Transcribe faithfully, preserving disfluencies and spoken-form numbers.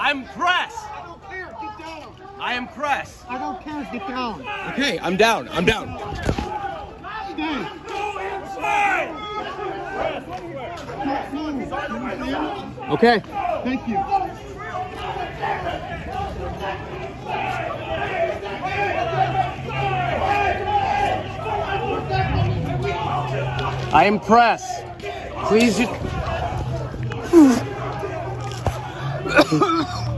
I'm press. I don't care. Get down. I am press. I don't care. Get down. Okay, I'm down. I'm down. Stay. Okay. Thank you. I am press. Please.